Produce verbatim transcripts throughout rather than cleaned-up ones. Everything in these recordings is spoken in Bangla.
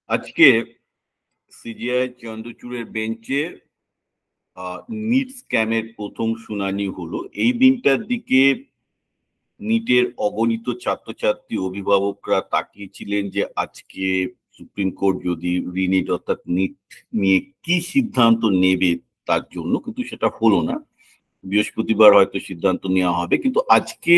আজকে সিজিআই চন্দ্রচূড়ের বেঞ্চে নিট স্ক্যামের প্রথম শুনানি হলো। এই দিনটার দিকে নিটের অগণিত ছাত্রছাত্রী অভিভাবকরা তাকিয়েছিলেন যে আজকে সুপ্রিম কোর্ট যদি রিনিট অর্থাৎ নিট নিয়ে কি সিদ্ধান্ত নেবে তার জন্য, কিন্তু সেটা হলো না। বৃহস্পতিবার হয়তো সিদ্ধান্ত নেওয়া হবে, কিন্তু আজকে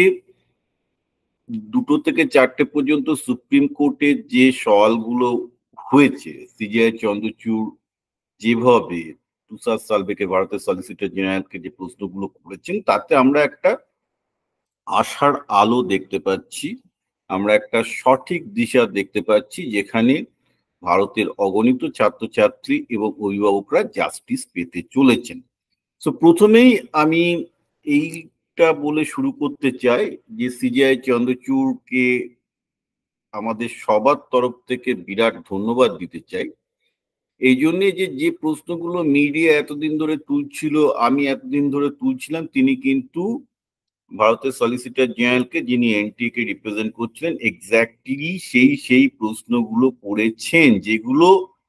দুটো থেকে চারটে পর্যন্ত সুপ্রিম কোর্টে যে সওয়ালগুলো হয়েছে, সিজিআই চন্দ্রচূড় যেভাবে তুষার সালভেকে, ভারতের সলিসিটর জেনারেলকে যে প্রশ্নগুলো করেছেন, তাতে আমরা একটা আশার আলো দেখতে পাচ্ছি, আমরা একটা সঠিক দিশা দেখতে পাচ্ছি, যেখানে ভারতের অগণিত ছাত্রছাত্রী এবং অভিভাবকরা জাস্টিস পেতে চলেছেন। তো প্রথমেই আমি এইটা বলে শুরু করতে চাই যে সিজিআই চন্দ্রচূড়কে আমাদের সবার তরফ থেকে বিরাট ধন্যবাদ দিতে চাই। এই জন্যে যে যে প্রশ্নগুলো মিডিয়া এতদিন ধরে তুলছিল, আমি এতদিন ধরে তুলছিলাম, তিনি কিন্তু ভারতের সলিসিটর জেনারেলকে, যিনি এনটিএ কে রিপ্রেজেন্ট করছিলেন, এক্স্যাক্টলি সেই সেই প্রশ্নগুলো করেছেন যেগুলো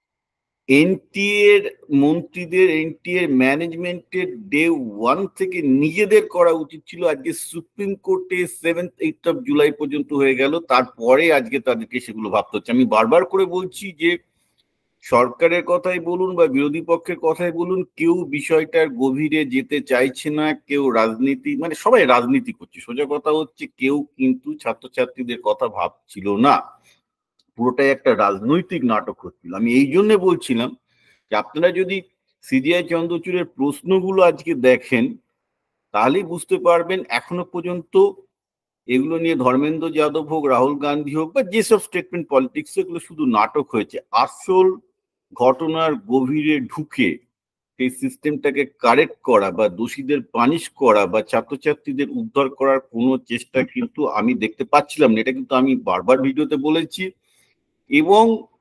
এনটিএ এর মন্ত্রীদের, এনটিএ এর ম্যানেজমেন্টের ডে ওয়ান থেকে নিজেদের করা উচিত ছিল। আজকে সুপ্রিম কোর্টে সেভেন্থ এইট অফ জুলাই পর্যন্ত হয়ে গেল, তারপরে আজকে তাদেরকে সেগুলো ভাবতে হচ্ছে। আমি বারবার করে বলছি যে সরকারের কথাই বলুন বা বিরোধী পক্ষের কথাই বলুন, কেউ বিষয়টার গভীরে যেতে চাইছে না, কেউ রাজনীতি, মানে সবাই রাজনীতি করছে। সোজা কথা হচ্ছে কেউ কিন্তু ছাত্রছাত্রীদের কথা ভাবছিল না, পুরোটাই একটা রাজনৈতিক নাটক হচ্ছিল। আমি এই জন্য বলছিলাম যে আপনারা যদি সিজিআই চন্দ্রচূড়ের প্রশ্নগুলো আজকে দেখেন, তাহলেই বুঝতে পারবেন এখনো পর্যন্ত এগুলো নিয়ে ধর্মেন্দ্র যাদব হোক, রাহুল গান্ধী হোক, বা যেসব স্টেটমেন্ট পলিটিক্স, এগুলো শুধু নাটক হয়েছে। আসল ঘটনার গভীরে ঢুকে সেই সিস্টেমটাকে কারেক্ট করা বা দোষীদের পানিশ করা বা ছাত্রছাত্রীদের উদ্ধার করার কোনো চেষ্টা কিন্তু আমি দেখতে পাচ্ছিলাম না। এটা কিন্তু আমি বারবার ভিডিওতে বলেছি এবং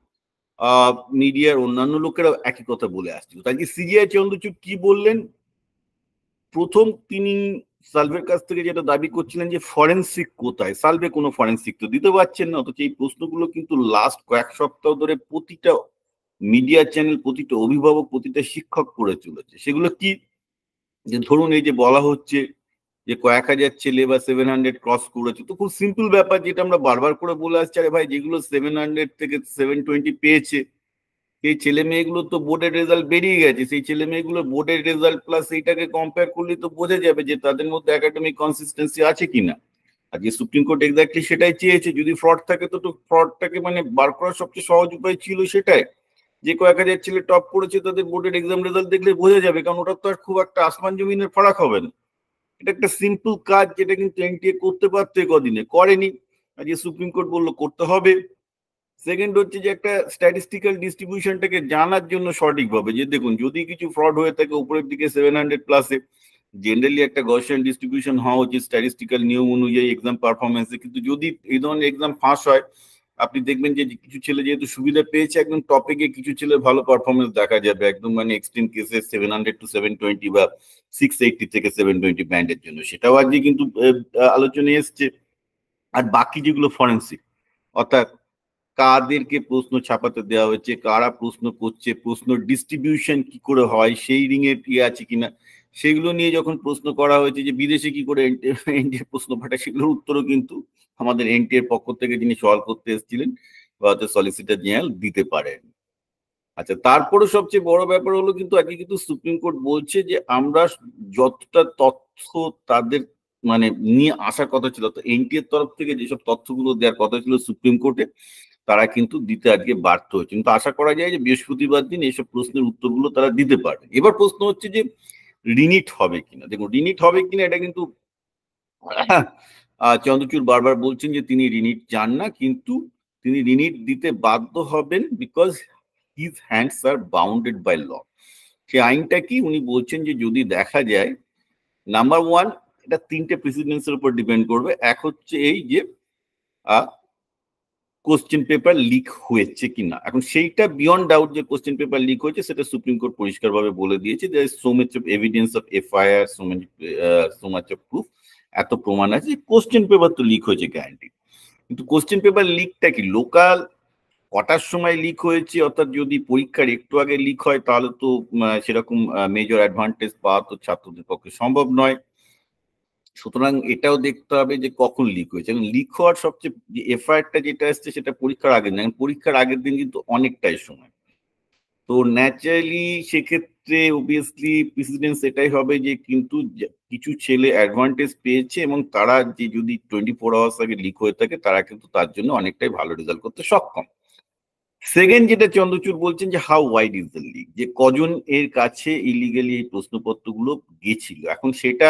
আহ মিডিয়ার অন্যান্য লোকেরাও একই কথা বলে আসছিল। তাই সিজিআই চন্দ্রচূড় কি বললেন? প্রথম তিনি সালভের কাছ থেকে যেটা দাবি করছিলেন যে ফরেন্সিক কোথায়, সালভে কোনো ফরেন্সিক তো দিতে পারছেন না, অথচ এই প্রশ্নগুলো কিন্তু লাস্ট কয়েক সপ্তাহ ধরে প্রতিটা মিডিয়া চ্যানেল, প্রতিটা অভিভাবক, প্রতিটা শিক্ষক করে চলেছে। সেগুলো কি? যে ধরুন এই যে বলা হচ্ছে যে কয়েক হাজার ছেলে বা সেভেন হান্ড্রেড ক্রস করেছে, তো খুব সিম্পল ব্যাপার, যেটা আমরা বারবার করে বলে আসছি, আরে ভাই যেগুলো সেভেন হান্ড্রেড থেকে সেভেন টোয়েন্টি পেয়েছে, সেই ছেলে মেয়েগুলো তো বোর্ডের রেজাল্ট বেরিয়ে গেছে, সেই ছেলে মেয়েগুলো বোর্ডের রেজাল্ট প্লাস এইটাকে কম্পেয়ার করলে তো বোঝা যাবে যে তাদের মধ্যে একাডেমিক কনসিস্টেন্সি আছে কিনা। আর যে সুপ্রিম কোর্ট এক্স্যাক্টলি সেটাই চেয়েছে। যদি ফ্রড থাকে তো ফ্রডটাকে মানে বার করার সবচেয়ে সহজ উপায় ছিল সেটাই, যে কয়েক হাজার ছেলে টপ করেছে তাদের বোর্ডের এক্সাম রেজাল্ট দেখলে বোঝা যাবে, কারণ ওটা তো আর খুব একটা আসমান জমিনের ফারাক হবে না। এটা একটা সিম্পল কাজ, যেটা কিন্তু এনটিএ করতে পারতো, কদিনে করেনি। আজকে সুপ্রিম কোর্ট বললো করতে হবে। সেকেন্ড হচ্ছে যে একটা স্ট্যাটিস্টিক্যাল ডিস্ট্রিবিউশনটাকে জানার জন্য সঠিকভাবে, যে দেখুন যদি কিছু ফ্রড হয়ে থাকে উপরের দিকে সেভেন হান্ড্রেড প্লাসে, জেনারেলি একটা গসিয়ান ডিস্ট্রিবিউশন হওয়া উচিত স্ট্যাটিস্টিক্যাল নিয়ম অনুযায়ী এক্সাম পারফরমেন্সে। কিন্তু যদি এই ধরনের এক্সাম ফাঁস হয়, আপনি দেখবেন যে কিছু ছেলে যেহেতু সুবিধা পেয়েছে একদম টপে গিয়ে, কিছু ছেলে ভালো পারফরমেন্স দেখা যাবে একদম মানে এক্সট্রিম কেসে seven hundred to seven twenty বা সিক্স এইটটি থেকে সেভেন টোয়েন্টি ব্যান্ডের জন্য, সেটাও আজকে কিন্তু আলোচনায় এসছে। আর বাকি যেগুলো ফরেন্সিক, অর্থাৎ কাদেরকে প্রশ্ন ছাপাতে দেওয়া হয়েছে, কারা প্রশ্ন করছে, প্রশ্ন ডিস্ট্রিবিউশন কি করে হয়, সেই রিং এর ইয়ে আছে কিনা, সেগুলো নিয়ে যখন প্রশ্ন করা হয়েছে যে বিদেশে কি করে এনটিএ প্রশ্ন পাঠায়, সেগুলোর উত্তরও কিন্তু আমাদের এনটিএ এর পক্ষ থেকে যিনি সওয়াল করতে এসেছিলেন ভারতের সলিসিটর জেনারেল দিতে পারেন। আচ্ছা, তারপরে সবচেয়ে বড় ব্যাপার হলো কিন্তু আজকে কিন্তু সুপ্রিম কোর্ট বলছে যে আমরা যতটা তথ্য তাদের মানে নিয়ে আসার কথা ছিল, তো এনটিএ এর তরফ থেকে যেসব তথ্যগুলো দেওয়ার কথা ছিল সুপ্রিম কোর্টে, তারা কিন্তু দিতে আজকে বাধ্য হয়েছে। কিন্তু আশা করা যায় যে বৃহস্পতিবার দিন এইসব প্রশ্নের উত্তরগুলো তারা দিতে পারবে। এবার প্রশ্ন হচ্ছে যে রিনিট হবে কিনা। দেখুন, রিনিট হবে কিনা এটা কিন্তু চন্দ্রচূড় বারবার বলছেন যে তিনি রিনিট চান না, কিন্তু তিনি রিনিট দিতে বাধ্য হবেন because his hands are bounded by law. সে আইনটা কি? উনি বলছেন যে যদি দেখা যায়, নাম্বার ওয়ান, এটা তিনটে প্রেসিডেন্সের উপর ডিপেন্ড করবে। এক হচ্ছে এই যে কোশ্চেন পেপার লিক হয়েছে কিনা। এখন সেইটা বিয়ন্ড ডাউট যে কোশ্চেন পেপার লিক হয়েছে, সেটা সুপ্রিম কোর্ট পরিষ্কারভাবে বলে দিয়েছে যে so much of evidence of FIR, so much so much of proof, এত প্রমাণ আছে কোশ্চেন পেপার তো লিক হয়েছে গ্যারান্টি। কিন্তু কোশ্চেন পেপার লিকটা কি লোকাল কটার সময় লিক হয়েছে, অর্থাৎ যদি পরীক্ষার একটু আগে লিক হয় তাহলে তো সেরকম মেজর অ্যাডভান্টেজ পাওয়া তো ছাত্রদের পক্ষে সম্ভব নয়। সুতরাং এটাও দেখতে হবে যে কখন লিক হয়েছে, এবং লিক হওয়ার সবচেয়ে এফআইআরটা যেটা আসছে সেটা পরীক্ষার আগের দিন, পরীক্ষার আগের দিন কিন্তু অনেকটাই সময়। তো ন্যাচারালি সেক্ষেত্রে অবভিয়াসলি প্রেসিডেন্স এটাই হবে যে কিন্তু কিছু ছেলে অ্যাডভান্টেজ পেয়েছে এবং তারা যে যদি টোয়েন্টি ফোর আওয়ার্স আগে লিক হয়ে থাকে তারা কিন্তু তার জন্য অনেকটাই ভালো রেজাল্ট করতে সক্ষম। সেকেন্ড যেটা চন্দ্রচূড় বলছেন যে how wide is the leak, যে কজন এর কাছে ইলিগালি এই প্রশ্নপত্রগুলো গেছিল। এখন সেটা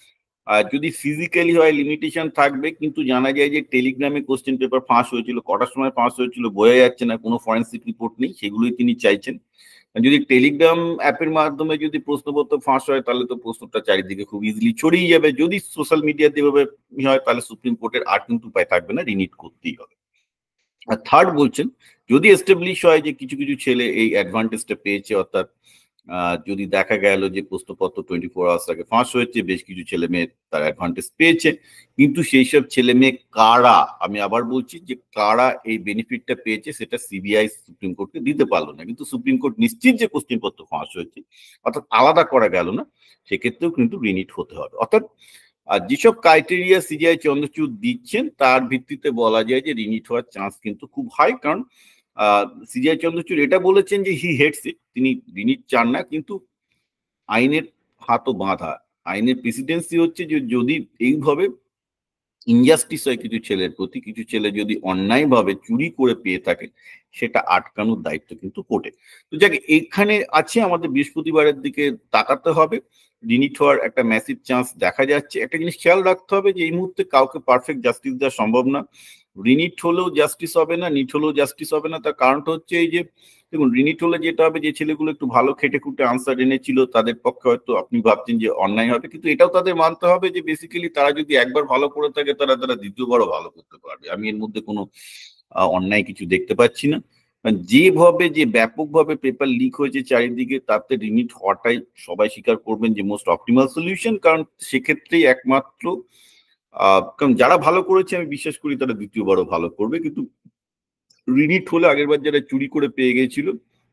যদি ফিজিক্যালি হয় লিমিটেশন থাকবে, কিন্তু জানা যায় যে টেলিগ্রামে কোশ্চেন পেপার ফাঁস হয়েছিল, কটার সময় ফাঁস হয়েছিল বোঝা যাচ্ছে না, কোনো ফরেন্সিক রিপোর্ট নেই, সেগুলোই তিনি চাইছেন। যদি টেলিগ্রাম অ্যাপের মাধ্যমে যদি প্রশ্নপত্র ফাঁস হয় তাহলে তো প্রশ্নটা চারিদিকে খুব ইজিলি ছড়িয়ে যাবে। যদি সোশ্যাল মিডিয়াতে এভাবে হয় তাহলে সুপ্রিম কোর্টের আর কিন্তু উপায় থাকবে না, রিনিট করতেই হবে। আর থার্ড বলছেন যদি এস্টাবলিশ হয় যে কিছু কিছু ছেলে এই অ্যাডভান্টেজটা পেয়েছে, অর্থাৎ যদি দেখা গেল যে প্রশ্নপত্র টোয়েন্টি ফোর আওয়ার্স আগে ফাঁস হয়েছে, বেশ কিছু ছেলে মেয়ে তার অ্যাডভান্টেজ পেয়েছে, কিন্তু সেই সব ছেলে মেয়ে কারা, আমি আবার বলছি যে কারা এই বেনিফিটটা পেয়েছে সেটা সিবিআই সুপ্রিম কোর্টকে দিতে পারলো না, কিন্তু সুপ্রিম কোর্ট নিশ্চিত যে কোশ্চেন পত্র ফাঁস হয়েছে, অর্থাৎ আলাদা করা গেল না, সেক্ষেত্রেও কিন্তু রিনিট হতে হবে। অর্থাৎ আর যেসব ক্রাইটেরিয়া সিজিআই চন্দ্রচূড় দিচ্ছেন তার ভিত্তিতে বলা যায় যে রিনিট হওয়ার চান্স কিন্তু খুব হাই। কারণ সিজিআই চন্দ্রচূড় এটা বলেছেন যে হি হেটস ইট, তিনি রিনিট চান না, কিন্তু আইনের হাতও বাঁধা, আইনের প্রেসিডেন্সি হচ্ছে যে যদি এইভাবে ইনজাস্টিস হয় কিছু ছেলের প্রতি, কিছু ছেলে যদি অন্যায়ভাবে চুরি করে পেয়ে থাকে, সেটা আটকানোর দায়িত্ব কিন্তু কোর্টে। তো যাক, এখানে আছে আমাদের বৃহস্পতিবারের দিকে তাকাতে হবে, রিনিট হওয়ার একটা ম্যাসিভ চান্স দেখা যাচ্ছে। একটা জিনিস খেয়াল রাখতে হবে যে এই মুহূর্তে কাউকে পারফেক্ট জাস্টিস দেওয়া সম্ভব না, রিনিট হলেও জাস্টিস হবে না, নিট হলেও জাস্টিস হবে না। তার কারণটা হচ্ছে এই যে দেখুন, রিনিট হলে যেটা হবে যে ছেলেগুলো একটু ভালো খেটে খুঁটে আনসার এনেছিল তাদের পক্ষে হয়তো আপনি ভাবছেন যে অন্যায় হবে, কিন্তু এটাও তাদের মানতে হবে যে বেসিক্যালি তারা যদি একবার ভালো করে থাকে তারা তারা দ্বিতীয়বারও ভালো করতে পারবে। আমি এর মধ্যে কোনো অন্যায় কিছু দেখতে পাচ্ছি না। যেভাবে যে ব্যাপকভাবে পেপার লিক হয়েছে চারিদিকে, তাতে রিনিট হওয়াটাই সবাই স্বীকার করবেন যে মোস্ট অপটিমাল সলিউশন, কারণ সেক্ষেত্রেই একমাত্র আহ কারণ যারা ভালো করেছে আমি বিশ্বাস করি তারা দ্বিতীয়বারও ভালো করবে, কিন্তু রিনিট হলে আগেরবার যারা চুরি করে পেয়ে গেছিল,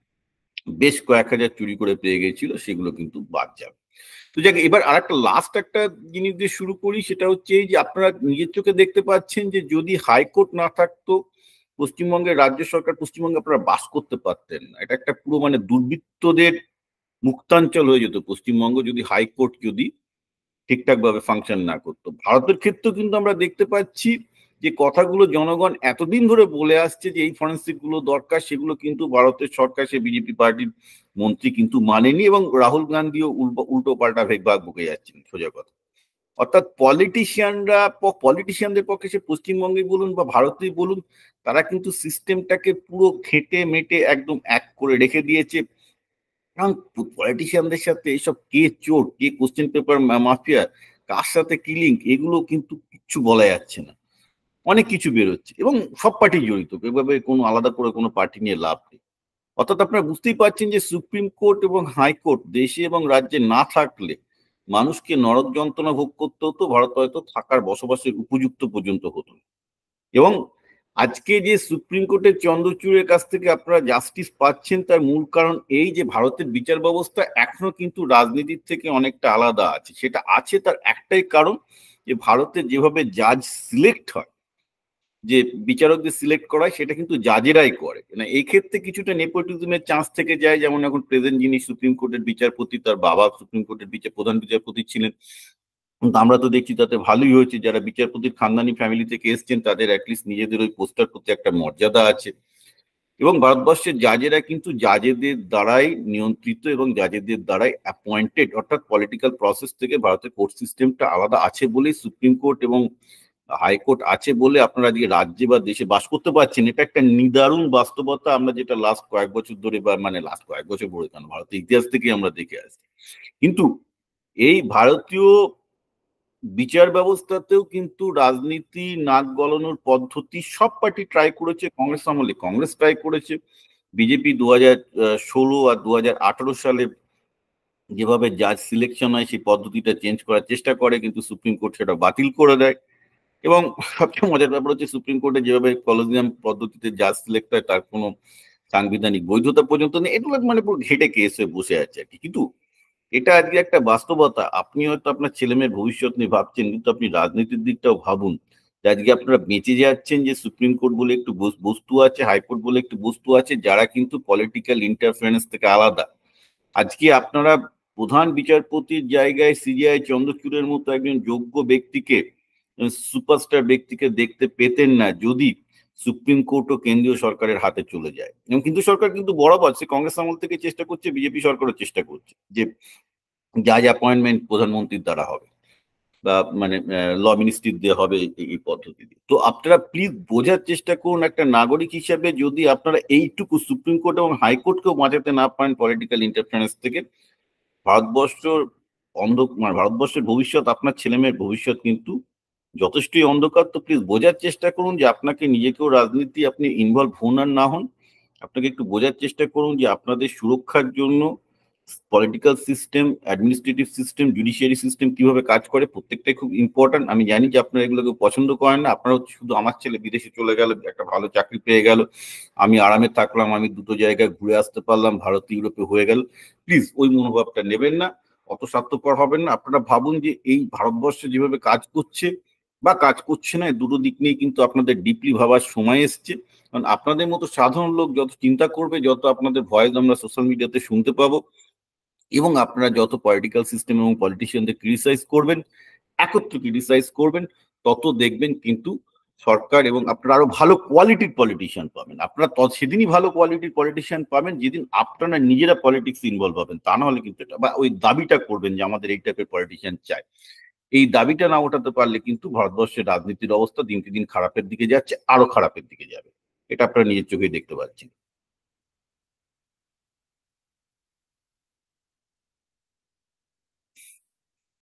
বেশ কয়েক হাজার চুরি করে পেয়ে গেছিল, সেগুলো কিন্তু বাদ যাবে। তো যাক, এবার আর একটা লাস্ট একটা জিনিস দিয়ে শুরু করি, সেটা হচ্ছে এই যে আপনারা নিজের চোখে দেখতে পাচ্ছেন যে যদি হাইকোর্ট না থাকতো পশ্চিমবঙ্গের রাজ্য সরকার পশ্চিমবঙ্গে আপনারা বাস করতে পারতেন না। এটা একটা পুরো মানে দুর্বৃত্তদের মুক্তাঞ্চল হয়ে যেত পশ্চিমবঙ্গ যদি হাইকোর্ট যদি ঠিকঠাক ভাবে ফাংশন না করতো। ভারতের ক্ষেত্রেও কিন্তু আমরা দেখতে পাচ্ছি যে কথাগুলো জনগণ এতদিন ধরে বলে আসছে যে এই ফরেন্সিক গুলো দরকার, সেগুলো কিন্তু ভারতের সরকার, সে বিজেপি পার্টির মন্ত্রী কিন্তু মানেনি, এবং রাহুল গান্ধীও উল্টো পাল্টা ভেগভাগ বকে যাচ্ছেন, সোজা কথা। অর্থাৎ পলিটিশিয়ানরা পলিটিশিয়ানদের পক্ষে সে পশ্চিমবঙ্গে বলুন বা ভারতেই বলুন, তারা কিন্তু সিস্টেমটাকে পুরো ঘেটে মেটে একদম এক করে রেখে দিয়েছে। কারণ পলিটিশিয়ানদের সাথে এইসব কে চোর, কে কোশ্চেন পেপার মাফিয়া, কার সাথে কি লিঙ্ক, এগুলো কিন্তু কিচ্ছু বলা যাচ্ছে না। অনেক কিছু বেরোচ্ছে এবং সব পার্টি জড়িত, এভাবে কোনো আলাদা করে কোনো পার্টি নিয়ে লাভ নেই। অর্থাৎ আপনারা বুঝতেই পারছেন যে সুপ্রিম কোর্ট এবং হাইকোর্ট দেশে এবং রাজ্যে না থাকলে মানুষকে নরক যন্ত্রণা ভোগ করতে হতো, ভারত হয়তো থাকার বসবাসের উপযুক্ত পর্যন্ত হতো। এবং আজকে যে সুপ্রিম কোর্টের চন্দ্রচূড়ের কাছ থেকে আপনারা জাস্টিস পাচ্ছেন তার মূল কারণ এই যে ভারতের বিচার ব্যবস্থা এখনো কিন্তু রাজনীতির থেকে অনেকটা আলাদা আছে। সেটা আছে তার একটাই কারণ, যে ভারতে যেভাবে জাজ সিলেক্ট হয়, যে বিচারকদের সিলেক্ট করা হয়, সেটা কিন্তু জাজেরাই করে। মানে এই ক্ষেত্রে কিছুটা নেপোটিজমের চান্স থেকে যায়। যেমন এখন প্রেজেন্ট যিনি সুপ্রিম কোর্টের বিচারপতি, তার বাবা সুপ্রিম কোর্টের বিচার প্রধান বিচারপতি ছিলেন, কিন্তু আমরা তো দেখছি তাতে ভালোই হয়েছে। যারা বিচারপতির খানদানি ফ্যামিলি থেকে এসছেন তাদের অ্যাটলিস্ট নিজেদের ওই পোস্টার প্রতি একটা মর্যাদা আছে। এবং ভারতবর্ষের জাজেরা কিন্তু জাজেদের দ্বারাই নিয়ন্ত্রিত এবং জাজেদের দ্বারাই অ্যাপয়েন্টেড, অর্থাৎ পলিটিক্যাল প্রসেস থেকে ভারতের কোর্ট সিস্টেমটা আলাদা আছে বলেই সুপ্রিম কোর্ট এবং হাইকোর্ট আছে বলে আপনারা যে রাজ্যে বা দেশে বাস করতে পারছেন। এটা একটা নিদারুণ বাস্তবতা, আমরা যেটা লাস্ট কয়েক বছর ধরে বা মানে লাস্ট কয়েক বছর ধরে কেন, ভারতের ইতিহাস থেকে আমরা দেখে আসছি। কিন্তু এই ভারতীয় বিচার ব্যবস্থাতেও কিন্তু রাজনীতি নাক গলানোর পদ্ধতি সব পার্টি ট্রাই করেছে। কংগ্রেস আমলে কংগ্রেস ট্রাই করেছে, বিজেপি দু হাজার ষোলো আর দু হাজার আঠারো সালে যেভাবে জাজ সিলেকশন হয় সেই পদ্ধতিটা চেঞ্জ করার চেষ্টা করে, কিন্তু সুপ্রিম কোর্ট সেটা বাতিল করে দেয়। এবং সবচেয়ে মজার ব্যাপার হচ্ছে সুপ্রিম কোর্টে যেভাবে কলেজিয়াম পদ্ধতিতে জাজ সিলেক্ট হয় তার কোনো সাংবিধানিক বৈধতা পর্যন্ত নেই, এগুলো মানে পুরো ঘেটে কেস হয়ে বসে আছে আর কি। কিন্তু এটা আজকে একটা বাস্তবতা। আপনি হয়তো আপনার ছেলে মেয়ের ভবিষ্যৎ নিয়ে ভাবছেন, কিন্তু আপনি রাজনীতির দিকটাও ভাবুন যে আজকে আপনারা বেঁচে যাচ্ছেন যে সুপ্রিম কোর্ট বলে একটু বস্তু আছে, হাইকোর্ট বলে একটু বস্তু আছে, যারা কিন্তু পলিটিক্যাল ইন্টারফারেন্স থেকে আলাদা। আজকে আপনারা প্রধান বিচারপতির জায়গায় সিজিআই চন্দ্রচূড়ের মতো একজন যোগ্য ব্যক্তিকে, সুপারস্টার ব্যক্তিকে দেখতে পেতেন না যদি সুপ্রিম কোর্ট ও কেন্দ্রীয় সরকারের হাতে চলে যায়। এবং কেন্দ্রীয় সরকার কিন্তু বরাবর, সে কংগ্রেস আমল থেকে চেষ্টা করছে, বিজেপি সরকারও চেষ্টা করছে যে জাজ অ্যাপয়েন্টমেন্ট প্রধানমন্ত্রীর দ্বারা হবে বা মানে ল মিনিস্ট্রির দিয়ে হবে এই পদ্ধতি দিয়ে। তো আপনারা প্লিজ বোঝার চেষ্টা করুন, একটা নাগরিক হিসাবে যদি আপনারা এইটুকু সুপ্রিম কোর্ট এবং হাইকোর্টকেও বাঁচাতে না পারেন পলিটিক্যাল ইন্টারফারেন্স থেকে, ভারতবর্ষ অন্ধ মানে ভারতবর্ষের ভবিষ্যৎ, আপনার ছেলে মেয়ের ভবিষ্যৎ কিন্তু যথেষ্টই অন্ধকার। তো প্লিজ বোঝার চেষ্টা করুন যে আপনাকে নিজেকেও রাজনীতি আপনি ইনভলভ হন আর না হন, আপনাকে একটু বোঝার চেষ্টা করুন যে আপনাদের সুরক্ষার জন্য political system, administrative system, judiciary system কিভাবে কাজ করে প্রত্যেকটাই খুব ইম্পর্টেন্ট। আমি জানি যে আপনারা এগুলোকে পছন্দ করেন না, আপনারা শুধু আমার ছেলে বিদেশে চলে গেল, একটা ভালো চাকরি পেয়ে গেল, আমি আরামে থাকলাম, আমি দুটো জায়গায় ঘুরে আসতে পারলাম, ভারত ইউরোপে হয়ে গেল। প্লিজ ওই মনোভাবটা নেবেন না, অত স্বার্থপর হবেন না। আপনারা ভাবুন যে এই ভারতবর্ষে যেভাবে কাজ করছে বা কাজ করছে না, দুটো দিক নিয়ে কিন্তু আপনাদের ডিপলি ভাবার সময় এসছে। কারণ আপনাদের মতো সাধারণ লোক যত চিন্তা করবে, যত আপনাদের ভয়েস আমরা সোশ্যাল মিডিয়াতে শুনতে পাবো, এবং আপনারা যত পলিটিক্যাল সিস্টেম এবং পলিটিশিয়ানদের ক্রিটিসাইজ করবেন, একত্র ক্রিটিসাইজ করবেন, তত দেখবেন কিন্তু সরকার এবং আপনারা আরো ভালো কোয়ালিটির পলিটিশিয়ান পাবেন। আপনারা সেদিনই ভালো কোয়ালিটির পলিটিশিয়ান পাবেন যেদিন আপনারা নিজেরা পলিটিক্স ইনভলভ হবেন। তা না হলে কিন্তু এটা, বা ওই দাবিটা করবেন যে আমাদের এই টাইপের পলিটিশিয়ান চাই, এই দাবিটা না ওঠাতে পারলে কিন্তু ভারতবর্ষের রাজনীতির অবস্থা দিনকে দিন খারাপের দিকে যাচ্ছে, আরো খারাপের দিকে যাবে। এটা আপনারা নিজের চোখেই দেখতে পাচ্ছেন।